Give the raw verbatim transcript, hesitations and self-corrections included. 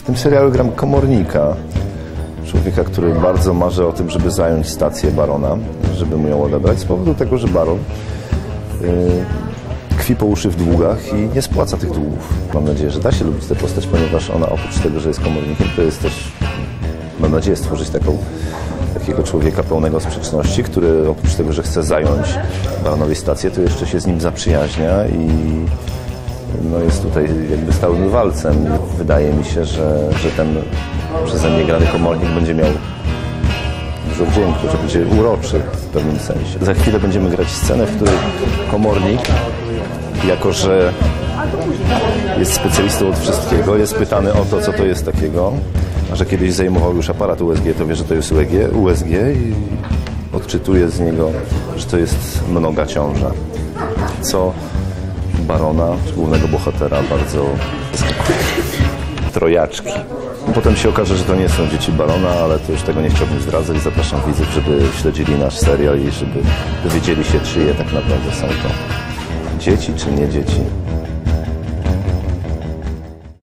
tym serialu gram komornika. Człowieka, który bardzo marzy o tym, żeby zająć stację barona, żeby mu ją odebrać, z powodu tego, że baron yy, tkwi po uszy w długach i nie spłaca tych długów. Mam nadzieję, że da się lubić tę postać, ponieważ ona oprócz tego, że jest komornikiem, to jest też, mam nadzieję, stworzyć taką, takiego człowieka pełnego sprzeczności, który oprócz tego, że chce zająć baronowi stację, to jeszcze się z nim zaprzyjaźnia i no, jest tutaj jakby stałym walcem. Wydaje mi się, że, że ten przeze mnie grany komornik będzie miał dużo wdzięku, że będzie uroczy w pewnym sensie. Za chwilę będziemy grać scenę, w której komornik, jako że jest specjalistą od wszystkiego, jest pytany o to, co to jest takiego, a że kiedyś zajmował już aparat U S G, to wie, że to jest U S G i odczytuje z niego, że to jest mnoga ciąża. Co barona, głównego bohatera, bardzo zaskakuje. Trojaczki. Potem się okaże, że to nie są dzieci barona, ale to już tego nie chciałbym zdradzać. Zapraszam widzów, żeby śledzili nasz serial i żeby dowiedzieli się, czyje tak naprawdę są to dzieci, czy nie dzieci.